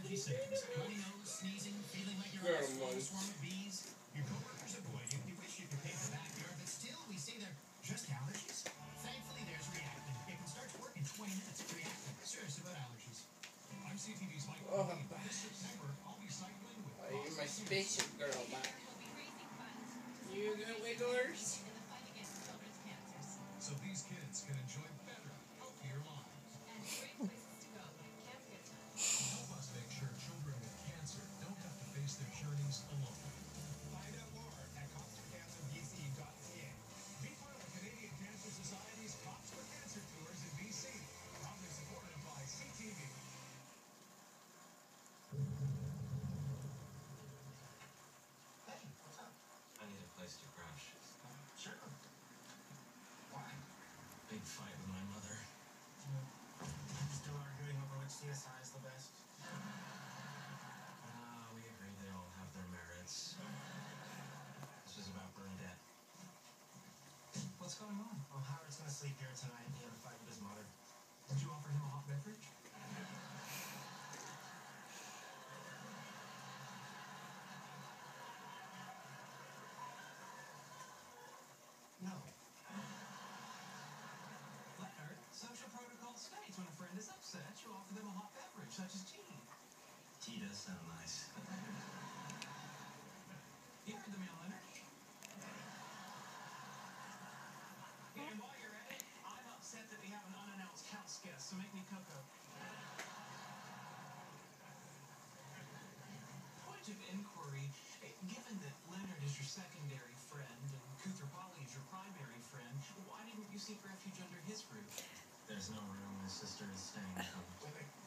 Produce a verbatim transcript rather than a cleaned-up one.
allergy symptoms. Runny nose, sneezing, feeling like you're on a small swarm of bees. Your coworkers avoid you. You wish you could pave the backyard, but still, we say they're just allergies. Thankfully, there's Reactin. It can start to work in twenty minutes. Reactin. Serious about allergies. I'm C T V's Mike. Oh, this September, I'll be cycling with. I hear my spaceship girl back. You good, wigglers? So these kids can enjoy better, healthier lives. And great places to go like kitten. Help us make sure children with cancer don't have to face their journeys alone. Find out more at cops for cancer b c dot c a. Be part of the Canadian Cancer Society's Cops for Cancer Tours in B C. Proudly supported by C T V. Hey, what's up? I need a place to crash. Sure. Why? Big fight with my mother. Still arguing over which C S I is the best? Ah, we agree they all have their merits. This is about Bernadette. What's going on? Oh, Howard's gonna sleep here tonight. He had a fight with his mother. Did you offer him a hot beverage? No. Leonard, social protocol states when a friend is upset, you offer them a hot beverage, such as tea. Tea does sound nice. You heard the mail, Leonard. And while you're at it, I'm upset that we have an unannounced house guest, so make me cocoa. Point of inquiry, given that Leonard is your secondary friend and Kutherpali is your primary friend, why didn't you seek refuge under his roof? There's no room. My sister is staying at home. Wait, wait.